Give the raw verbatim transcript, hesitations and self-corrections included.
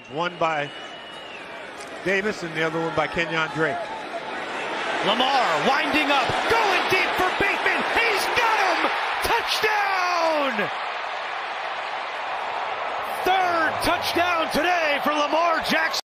touchdowns, one by Davis and the other one by Kenyon Drake. Lamar winding up, going deep for Bateman. He's got him! Touchdown! Third touchdown today for Lamar Jackson.